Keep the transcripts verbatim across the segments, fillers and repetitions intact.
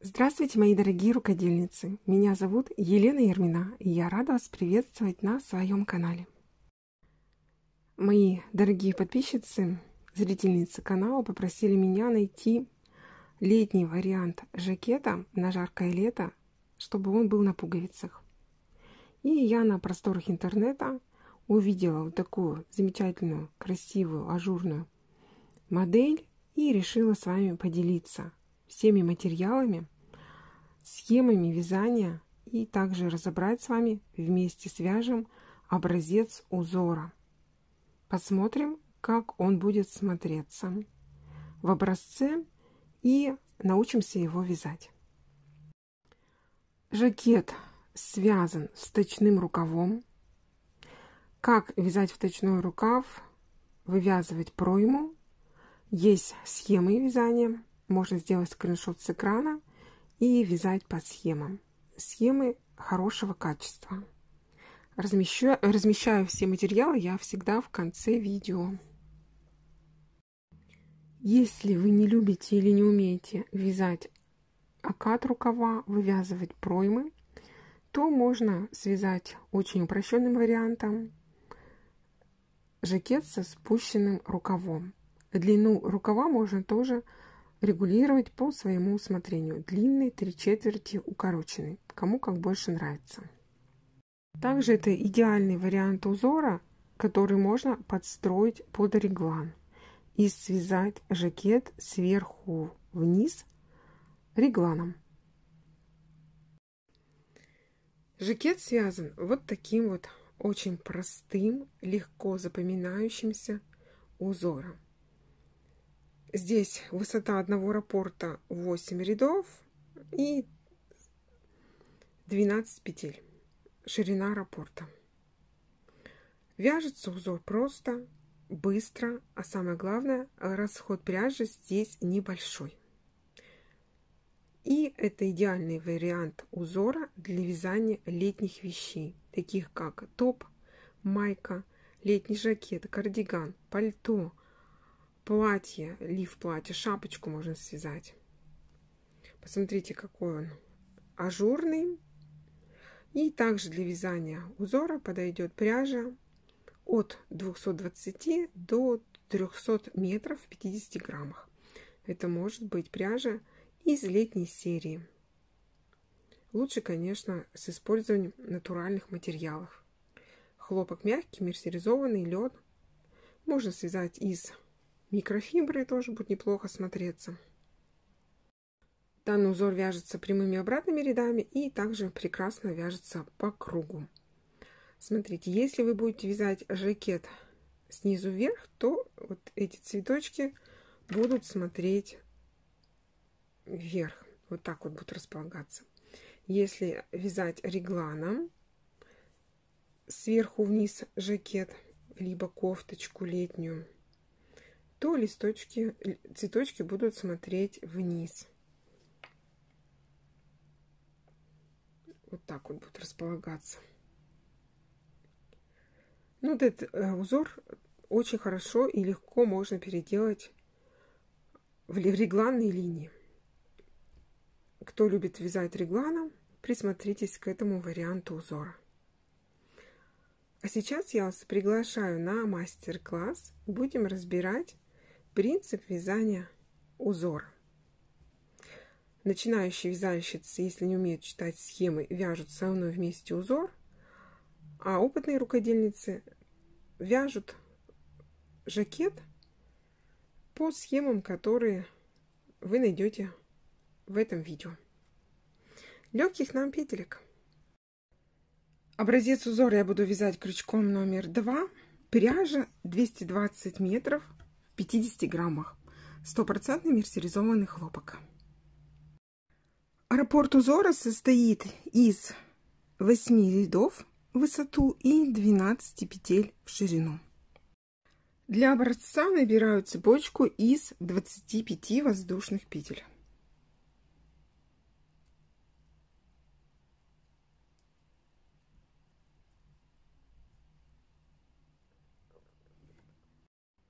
Здравствуйте, мои дорогие рукодельницы! Меня зовут Елена Ермина, и я рада вас приветствовать на своем канале. Мои дорогие подписчицы, зрительницы канала попросили меня найти летний вариант жакета на жаркое лето, чтобы он был на пуговицах. И я на просторах интернета увидела вот такую замечательную, красивую, ажурную модель и решила с вами поделиться всеми материалами, схемами вязания и также разобрать с вами, вместе свяжем образец узора. Посмотрим, как он будет смотреться в образце и научимся его вязать. Жакет связан вточным рукавом. Как вязать вточной рукав, вывязывать пройму. Есть схемы вязания. Можно сделать скриншот с экрана и вязать по схемам. Схемы хорошего качества. Размещаю, размещаю все материалы я всегда в конце видео. Если вы не любите или не умеете вязать окат рукава, вывязывать проймы, то можно связать очень упрощенным вариантом жакет со спущенным рукавом. Длину рукава можно тоже регулировать по своему усмотрению. Длинный, три четверти, укороченный. Кому как больше нравится. Также это идеальный вариант узора, который можно подстроить под реглан и связать жакет сверху вниз регланом. Жакет связан вот таким вот очень простым, легко запоминающимся узором. Здесь высота одного раппорта восемь рядов и двенадцать петель. Ширина раппорта. Вяжется узор просто, быстро, а самое главное, расход пряжи здесь небольшой. И это идеальный вариант узора для вязания летних вещей, таких как топ, майка, летний жакет, кардиган, пальто, платье, лиф платье, шапочку можно связать. Посмотрите, какой он ажурный. И также для вязания узора подойдет пряжа от двухсот двадцати до трёхсот метров в пятидесяти граммах. Это может быть пряжа из летней серии. Лучше, конечно, с использованием натуральных материалов. Хлопок мягкий, мерсеризованный, лен. Можно связать из микрофибры, тоже будет неплохо смотреться. Данный узор вяжется прямыми обратными рядами и также прекрасно вяжется по кругу. Смотрите, если вы будете вязать жакет снизу вверх, то вот эти цветочки будут смотреть вверх. Вот так вот будут располагаться. Если вязать регланом сверху вниз жакет, либо кофточку летнюю, то листочки, цветочки будут смотреть вниз. Вот так вот будут располагаться. Ну, вот этот э, узор очень хорошо и легко можно переделать в регланные линии. Кто любит вязать регланом, присмотритесь к этому варианту узора. А сейчас я вас приглашаю на мастер-класс. Будем разбирать принцип вязания узора. Начинающие вязальщицы, если не умеют читать схемы, вяжут со мной вместе узор, а опытные рукодельницы вяжут жакет по схемам, которые вы найдете в этом видео. Легких нам петелек. Образец узора я буду вязать крючком номер два. Пряжа двести двадцать метров в пятидесяти граммах. Стопроцентный мерсеризованный хлопок. Раппорт узора состоит из восьми рядов в высоту и двенадцати петель в ширину. Для образца набираю цепочку из двадцати пяти воздушных петель.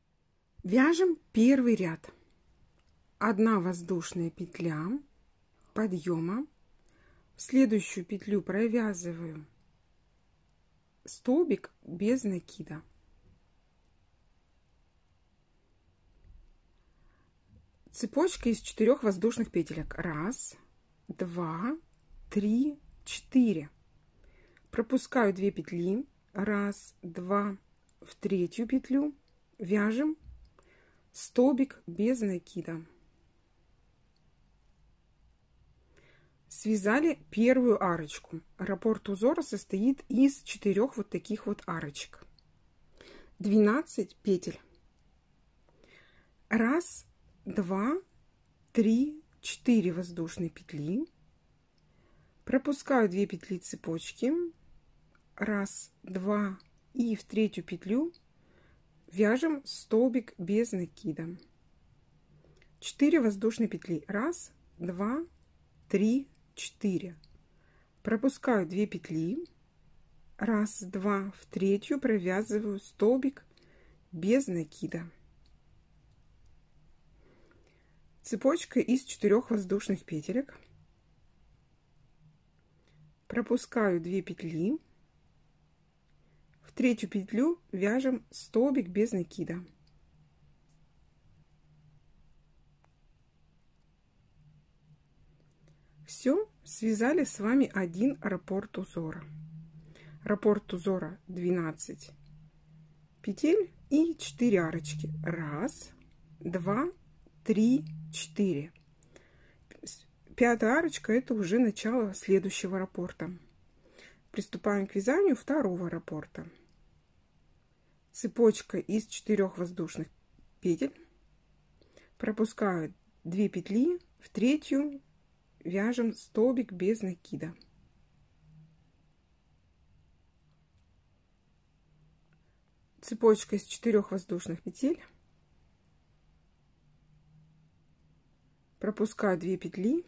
Вяжем первый ряд. Одна воздушная петля, подъема. В следующую петлю провязываю столбик без накида. Цепочка из четырех воздушных петелек. Раз, два, три, четыре. Пропускаю две петли. Раз, два, в третью петлю вяжем столбик без накида. Связали первую арочку. Раппорт узора состоит из четырех вот таких вот арочек. двенадцать петель. Раз, два, три, четыре воздушные петли. Пропускаю две петли цепочки. Раз, два, и в третью петлю вяжем столбик без накида. четыре воздушные петли. Раз, два, три, четыре. Пропускаю две петли. Раз, два, в третью провязываю столбик без накида. Цепочка из четырех воздушных петелек. Пропускаю две петли. В третью петлю вяжем столбик без накида. Все, связали с вами один раппорт узора. Раппорт узора двенадцать петель и четыре арочки. Раз, два, три, четыре. Пятая арочка — это уже начало следующего раппорта. Приступаем к вязанию второго раппорта. Цепочка из четырех воздушных петель. Пропускаю две петли, в третью вяжем столбик без накида. Цепочка из четырех воздушных петель. Пропускаю две петли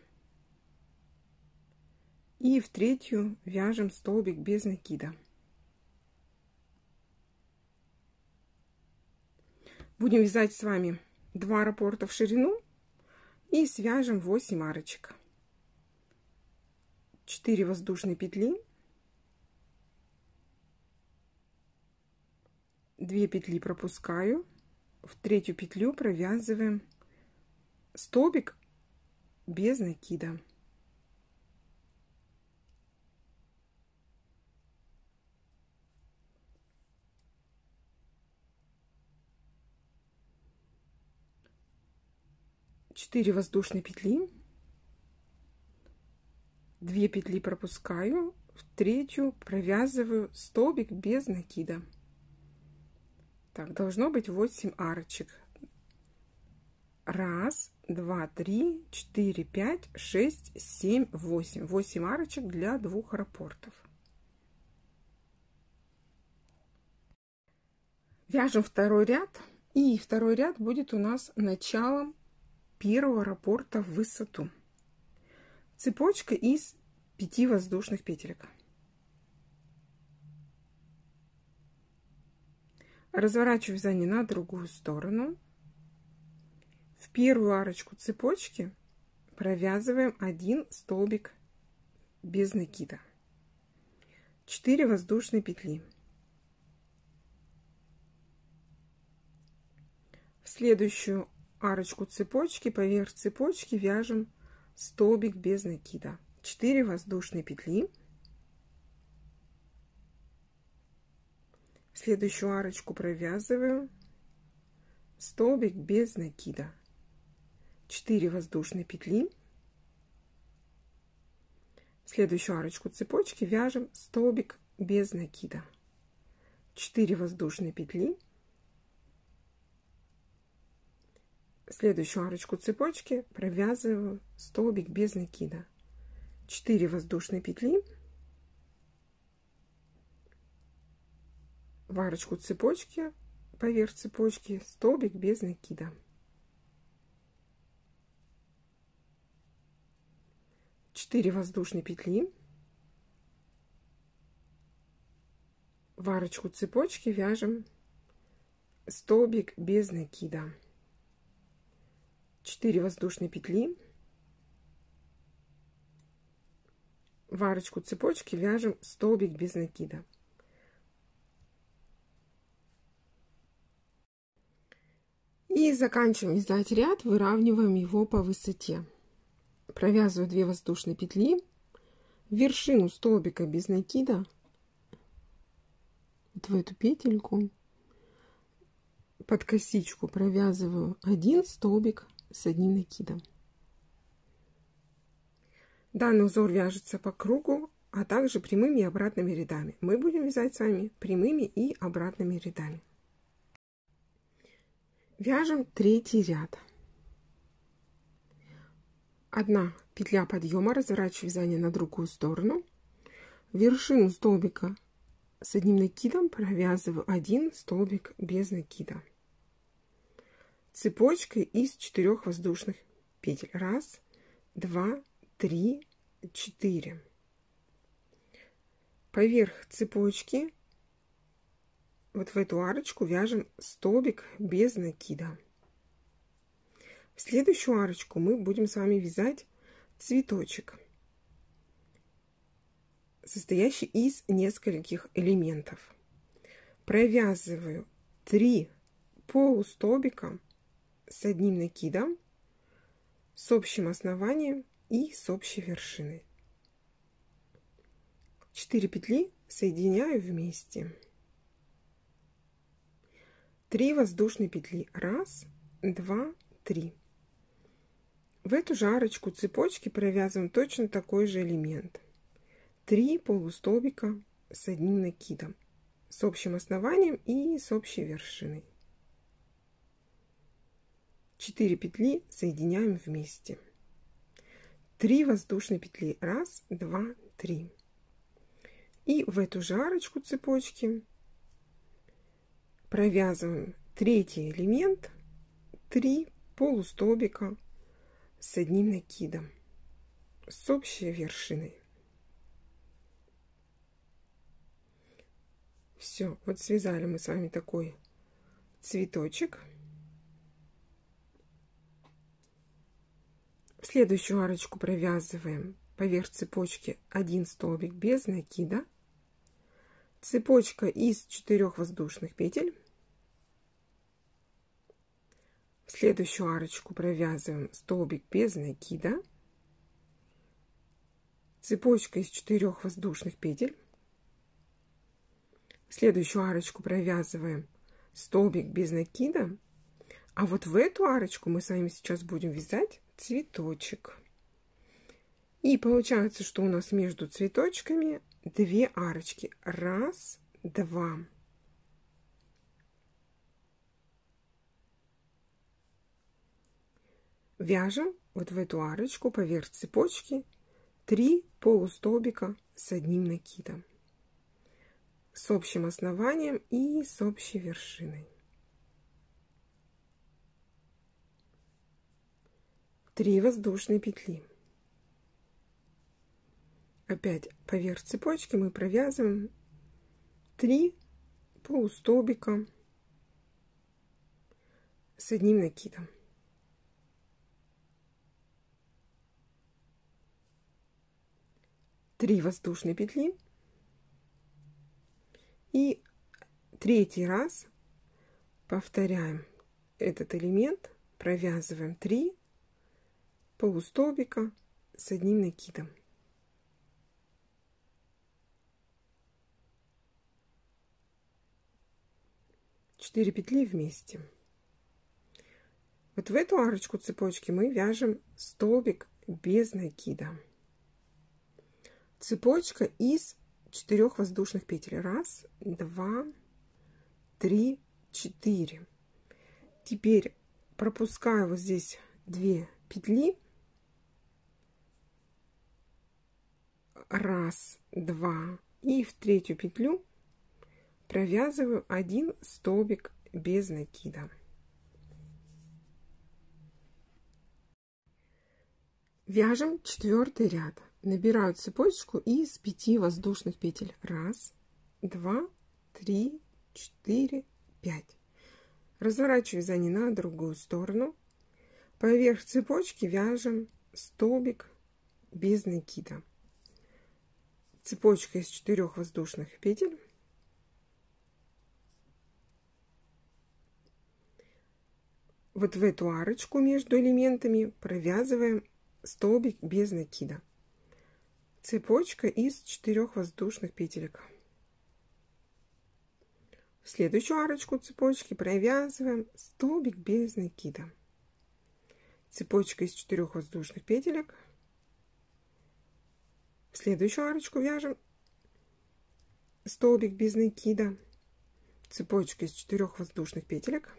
и в третью вяжем столбик без накида. Будем вязать с вами два раппорта в ширину и свяжем восемь арочек. четыре воздушные петли, две петли пропускаю, в третью петлю провязываем столбик без накида. четыре воздушные петли, две петли пропускаю, в третью провязываю столбик без накида. Так, должно быть восемь арочек. Раз, два, три, четыре, пять, шесть, семь, восемь. восемь арочек для двух раппортов. Вяжем второй ряд. И второй ряд будет у нас началом первого раппорта в высоту. Цепочка из пяти воздушных петелек. Разворачиваю вязание на другую сторону. В первую арочку цепочки провязываем один столбик без накида. четыре воздушные петли. В следующую арочку цепочки поверх цепочки вяжем столбик без накида. четыре воздушные петли. Следующую арочку провязываю столбик без накида. четыре воздушные петли. Следующую арочку цепочки вяжем столбик без накида. четыре воздушные петли. Следующую арочку цепочки провязываю столбик без накида. четыре воздушные петли. В арочку цепочки поверх цепочки столбик без накида. четыре воздушные петли. В арочку цепочки вяжем столбик без накида. 4 воздушные петли. в арочку цепочки вяжем столбик без накида. И заканчиваем вязать ряд, выравниваем его по высоте. Провязываю две воздушные петли, в вершину столбика без накида, вот в эту петельку, под косичку провязываю один столбик с одним накидом. Данный узор вяжется по кругу, а также прямыми и обратными рядами. Мы будем вязать с вами прямыми и обратными рядами. Вяжем третий ряд. Одна петля подъема, разворачиваю вязание на другую сторону. Вершину столбика с одним накидом провязываю один столбик без накида. Цепочкой из четырех воздушных петель. Раз, два, три, четыре. Поверх цепочки вот в эту арочку вяжем столбик без накида. В следующую арочку мы будем с вами вязать цветочек, состоящий из нескольких элементов. Провязываю три полустолбика с одним накидом, с общим основанием и с общей вершиной. четыре петли соединяю вместе. три воздушные петли. Раз, два, три. В эту же арочку цепочки провязываем точно такой же элемент. три полустолбика с одним накидом, с общим основанием и с общей вершиной. четыре петли соединяем вместе. три воздушные петли. Раз, два, три. И в эту же арочку цепочки провязываем третий элемент, три полустолбика с одним накидом, с общей вершиной. Все, вот связали мы с вами такой цветочек. В следующую арочку провязываем поверх цепочки один столбик без накида, цепочка из четырех воздушных петель. В следующую арочку провязываем столбик без накида, цепочка из четырех воздушных петель. В следующую арочку провязываем столбик без накида, а вот в эту арочку мы с вами сейчас будем вязать цветочек. И получается, что у нас между цветочками две арочки. Раз, два. Вяжем вот в эту арочку поверх цепочки три полустолбика с одним накидом, с общим основанием и с общей вершиной. три воздушные петли. Опять поверх цепочки мы провязываем три полустолбика с одним накидом. три воздушные петли. И третий раз повторяем этот элемент, провязываем три полустолбика с одним накидом. четыре петли вместе. Вот в эту арочку цепочки мы вяжем столбик без накида. Цепочка из четырех воздушных петель. Раз, два, три, четыре. Теперь пропускаю вот здесь две петли. Раз, два. И в третью петлю провязываю один столбик без накида. Вяжем четвертый ряд. Набираю цепочку из пяти воздушных петель. Раз, два, три, четыре, пять. Разворачиваю вязание на другую сторону. Поверх цепочки вяжем столбик без накида. цепочка из четырех воздушных петель. Вот в эту арочку между элементами провязываем столбик без накида. Цепочка из четырех воздушных петелек. В следующую арочку цепочки провязываем столбик без накида. Цепочка из четырех воздушных петелек. В следующую арочку вяжем столбик без накида. Цепочка из четырех воздушных петелек.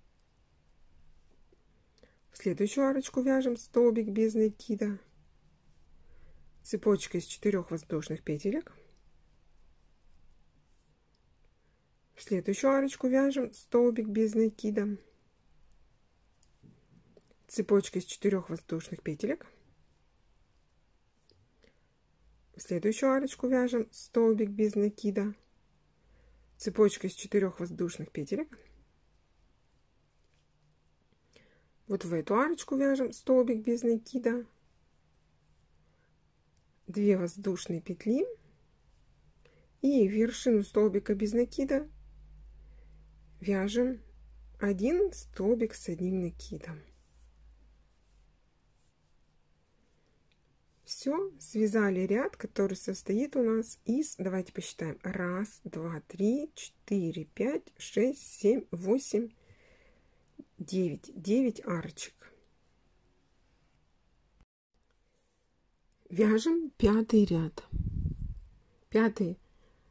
В следующую арочку вяжем столбик без накида. Цепочка из четырех воздушных петелек. В следующую арочку вяжем столбик без накида. Цепочка из четырех воздушных петелек. В следующую арочку вяжем столбик без накида. Цепочка из четырех воздушных петелек. Вот в эту арочку вяжем столбик без накида. две воздушные петли. И в вершину столбика без накида вяжем один столбик с одним накидом. Все, связали ряд, который состоит у нас из, давайте посчитаем, раз, два, три, четыре, пять, шесть, семь, восемь, девять, девять арочек. Вяжем пятый ряд. Пятый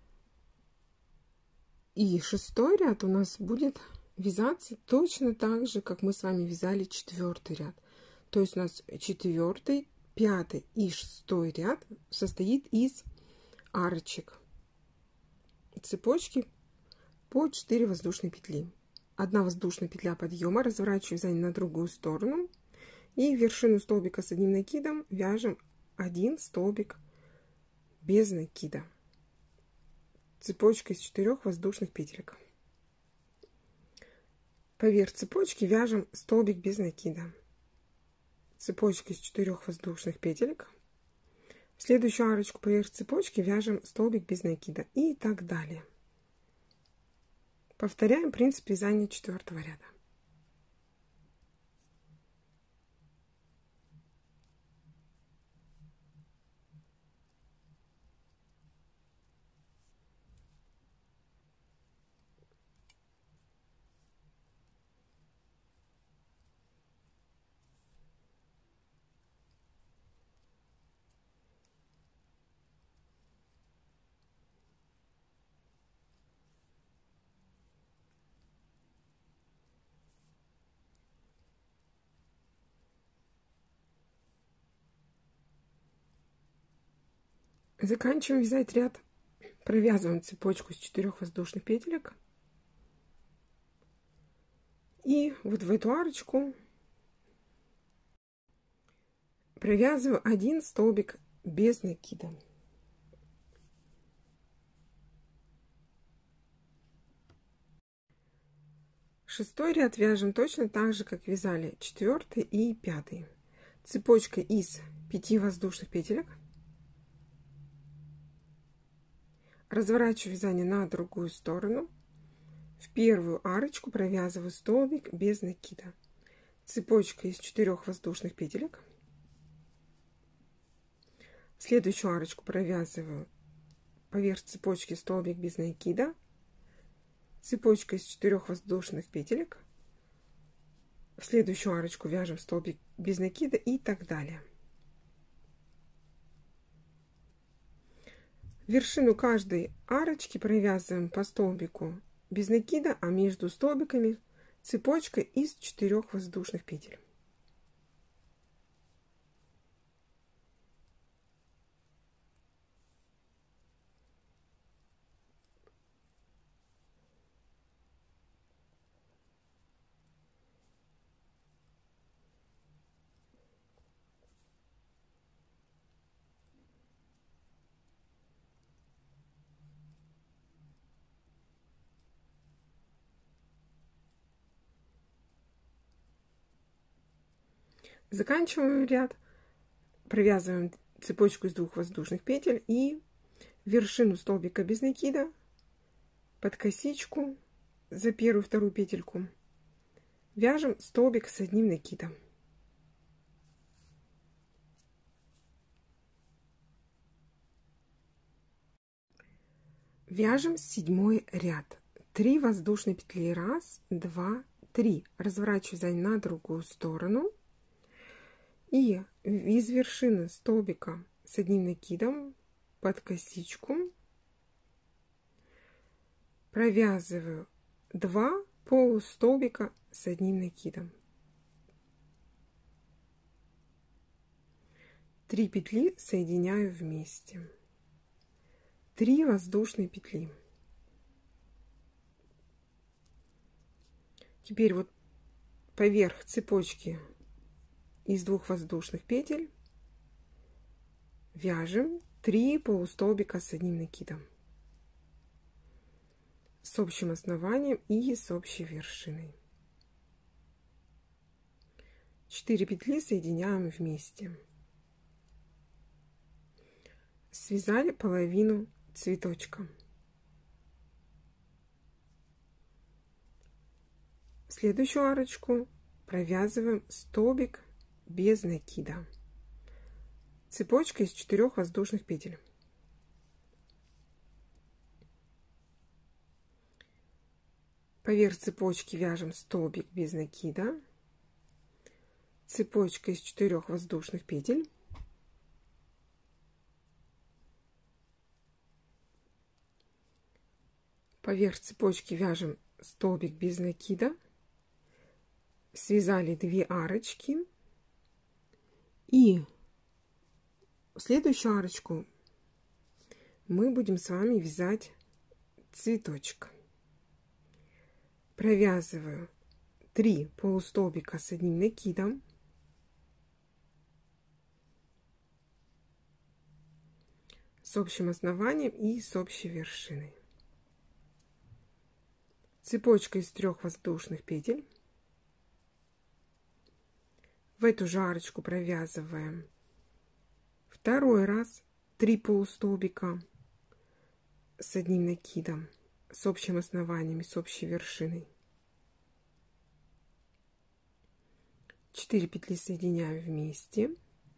и шестой ряд у нас будет вязаться точно так же, как мы с вами вязали четвертый ряд. То есть у нас четвертый, пятый и шестой ряд состоит из арочек. Цепочки по четыре воздушные петли. Одна воздушная петля подъема, разворачиваем вязание на другую сторону. И в вершину столбика с одним накидом вяжем один столбик без накида. Цепочка из четырех воздушных петелек. Поверх цепочки вяжем столбик без накида. Цепочка из четырех воздушных петелек. В следующую арочку поверх цепочки вяжем столбик без накида и так далее. Повторяем принцип вязания четвертого ряда. Заканчиваем вязать ряд, провязываем цепочку из четырех воздушных петелек и вот в эту арочку провязываю один столбик без накида. Шестой ряд вяжем точно так же, как вязали четвертый и пятый. Цепочка из пяти воздушных петелек. Разворачиваю вязание на другую сторону. В первую арочку провязываю столбик без накида. Цепочка из четырех воздушных петелек. В следующую арочку провязываю поверх цепочки столбик без накида. Цепочка из четырех воздушных петелек. В следующую арочку вяжем столбик без накида и так далее. Вершину каждой арочки провязываем по столбику без накида, а между столбиками цепочка из четырех воздушных петель. Заканчиваем ряд, провязываем цепочку из двух воздушных петель и вершину столбика без накида, под косичку за первую вторую петельку вяжем столбик с одним накидом. Вяжем седьмой ряд. три воздушные петли. Раз, два, три. Разворачиваю вязание на другую сторону. И из вершины столбика с одним накидом под косичку провязываю два полустолбика с одним накидом. три петли соединяю вместе. три воздушные петли. Теперь вот поверх цепочки из двух воздушных петель вяжем три полустолбика с одним накидом, с общим основанием и с общей вершиной. четыре петли соединяем вместе. Связали половину цветочка. Следующую арочку провязываем столбик без накида. Цепочка из четырех воздушных петель. Поверх цепочки вяжем столбик без накида. Цепочка из четырех воздушных петель. Поверх цепочки вяжем столбик без накида. Связали две арочки. И следующую арочку мы будем с вами вязать цветочек. Провязываю три полустолбика с одним накидом. С общим основанием и с общей вершиной. Цепочка из трех воздушных петель. В эту же арочку провязываем второй раз три полустолбика с одним накидом, с общим основанием и с общей вершиной. четыре петли соединяю вместе.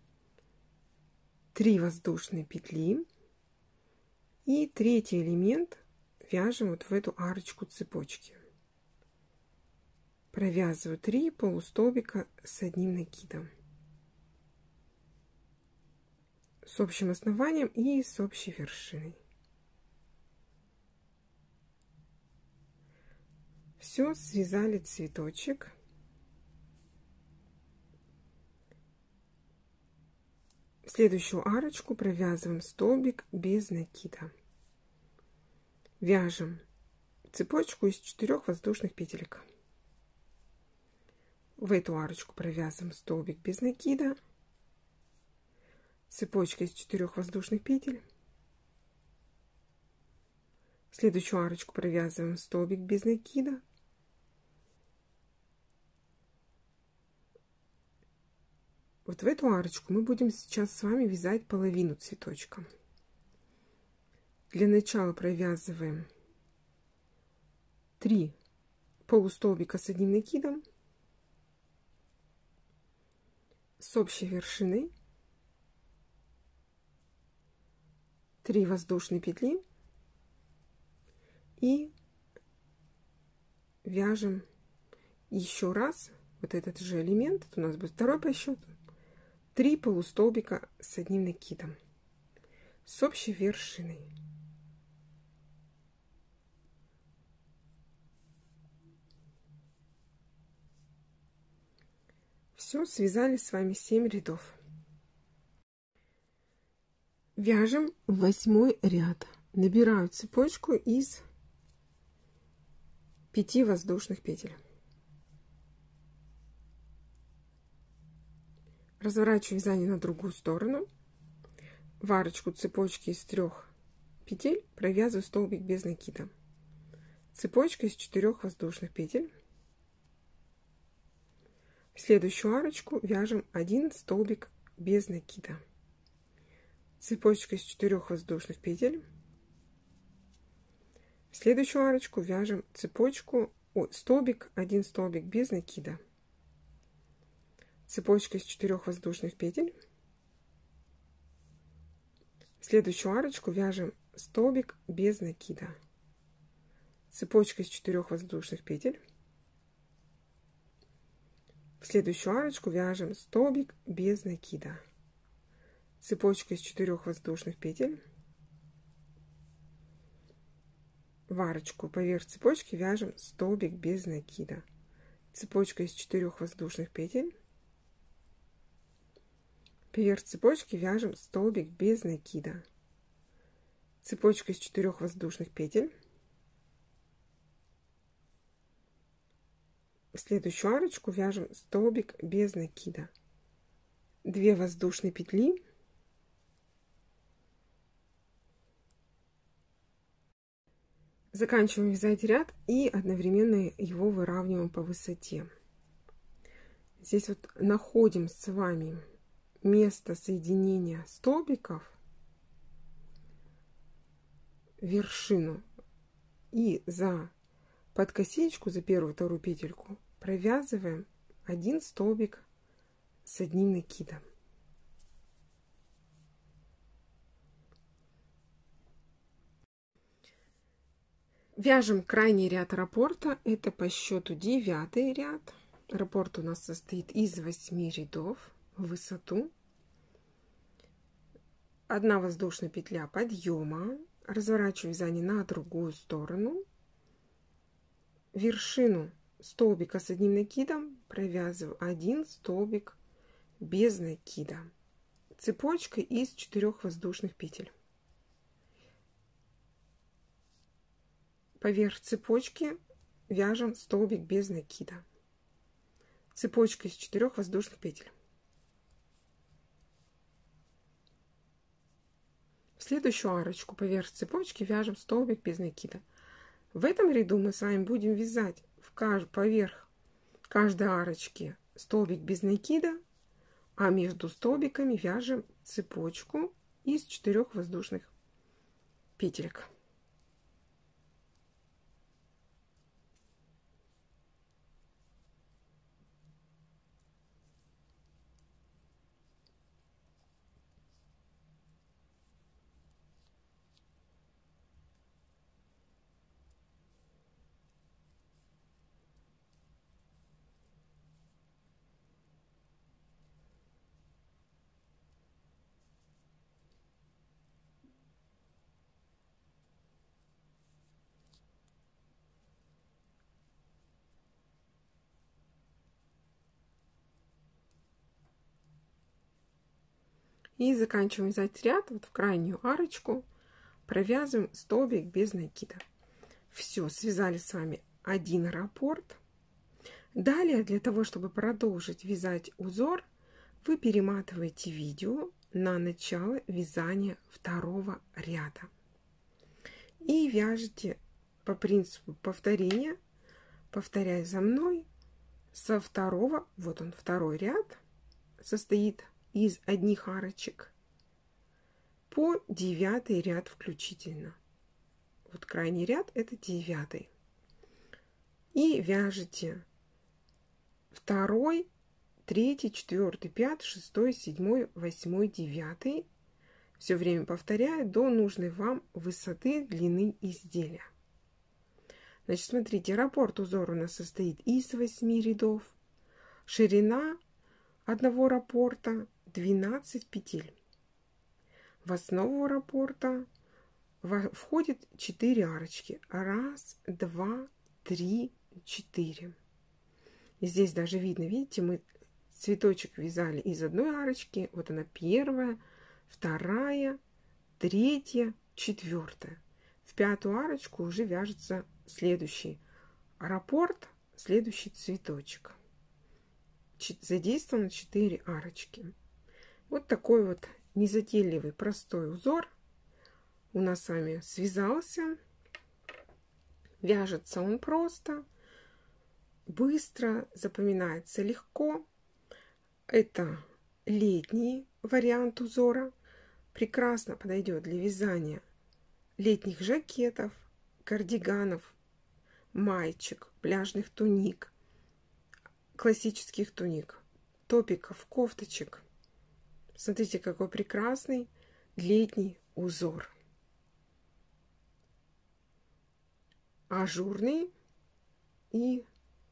три воздушные петли. И третий элемент вяжем вот в эту арочку цепочки. Провязываю три полустолбика с одним накидом, с общим основанием и с общей вершиной. Все, связали цветочек. Следующую арочку провязываем столбик без накида. Вяжем цепочку из четырех воздушных петелек. В эту арочку провязываем столбик без накида. Цепочка из четырех воздушных петель. Следующую арочку провязываем столбик без накида. Вот в эту арочку мы будем сейчас с вами вязать половину цветочка. Для начала провязываем три полустолбика с одним накидом с общей вершиной, три воздушные петли и вяжем еще раз вот этот же элемент, это у нас будет второй по счету, три полустолбика с одним накидом с общей вершиной. Все, связали с вами семь рядов. Вяжем восьмой ряд. Набираю цепочку из пяти воздушных петель. Разворачиваю вязание на другую сторону. В арочку цепочки из трех петель провязываю столбик без накида. Цепочка из четырех воздушных петель. В следующую арочку вяжем один столбик без накида. Цепочка из четырех воздушных петель. В следующую арочку вяжем цепочку, о, столбик, один столбик без накида. Цепочка из четырех воздушных петель. В следующую арочку вяжем столбик без накида. Цепочка из четырех воздушных петель. В следующую арочку вяжем столбик без накида. Цепочка из четырех воздушных петель. В арочку поверх цепочки вяжем столбик без накида. Цепочка из четырех воздушных петель. Поверх цепочки вяжем столбик без накида. Цепочка из четырех воздушных петель. В следующую арочку вяжем столбик без накида. две воздушные петли. Заканчиваем вязать ряд и одновременно его выравниваем по высоте. Здесь вот находим с вами место соединения столбиков, вершину, и за под косичку, за первую вторую петельку провязываем один столбик с одним накидом. Вяжем крайний ряд раппорта, это по счету девятый ряд. Раппорт у нас состоит из восьми рядов в высоту. Одна воздушная петля подъема, разворачиваю вязание на другую сторону. Вершину столбика с одним накидом провязываю один столбик без накида. Цепочкой из четырех воздушных петель. Поверх цепочки вяжем столбик без накида. Цепочка из четырех воздушных петель. В следующую арочку поверх цепочки вяжем столбик без накида. В этом ряду мы с вами будем вязать в кажд... поверх каждой арочки столбик без накида, а между столбиками вяжем цепочку из четырех воздушных петелек. И заканчиваем вязать ряд, вот в крайнюю арочку провязываем столбик без накида. Все, связали с вами один раппорт. Далее, для того, чтобы продолжить вязать узор, вы перематываете видео на начало вязания второго ряда. И вяжете по принципу повторения, повторяя за мной, со второго, вот он, второй ряд, состоит из одних арочек по девятый ряд включительно. Вот крайний ряд это девятый. И вяжете второй, третий, четвертый, пятый, шестой, седьмой, восьмой, девятый. Все время повторяя до нужной вам высоты длины изделия. Значит, смотрите, раппорт узора у нас состоит из восьми рядов. Ширина одного раппорта двенадцать петель. В основу раппорта входит четыре арочки. Раз, два, три, четыре. И здесь даже видно, видите, мы цветочек вязали из одной арочки. Вот она первая, вторая, третья, четвертая. В пятую арочку уже вяжется следующий раппорт, следующий цветочек. Задействовано четыре арочки. Вот такой вот незатейливый простой узор у нас с вами связался. Вяжется он просто, быстро, запоминается легко. Это летний вариант узора. Прекрасно подойдет для вязания летних жакетов, кардиганов, маечек, пляжных туник, классических туник, топиков, кофточек. Смотрите, какой прекрасный летний узор. Ажурный и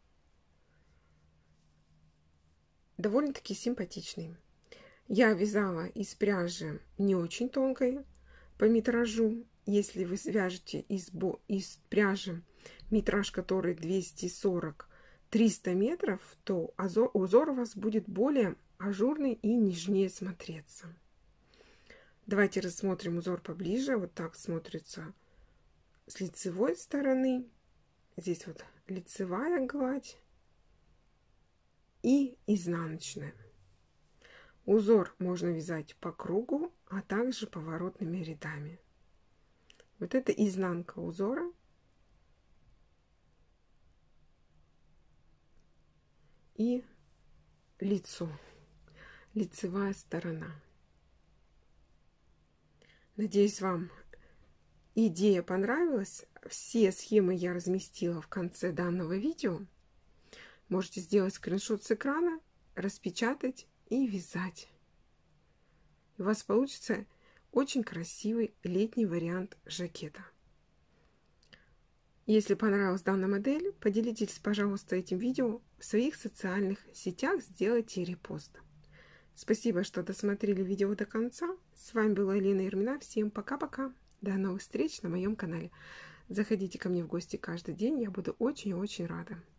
довольно-таки симпатичный. Я вязала из пряжи не очень тонкой по метражу. Если вы свяжете из, из пряжи метраж, который двести сорок — триста метров, то узор у вас будет более ажурный и нежнее смотреться. Давайте рассмотрим узор поближе. Вот так смотрится с лицевой стороны. Здесь вот лицевая гладь и изнаночная. Узор можно вязать по кругу, а также поворотными рядами. Вот это изнанка узора. И лицо, лицевая сторона. Надеюсь, вам идея понравилась. Все схемы я разместила в конце данного видео. Можете сделать скриншот с экрана, распечатать и вязать. У вас получится очень красивый летний вариант жакета. Если понравилась данная модель, поделитесь, пожалуйста, этим видео в своих социальных сетях, сделайте репост. Спасибо, что досмотрели видео до конца. С вами была Елена Ермина. Всем пока-пока. До новых встреч на моем канале. Заходите ко мне в гости каждый день. Я буду очень-очень рада.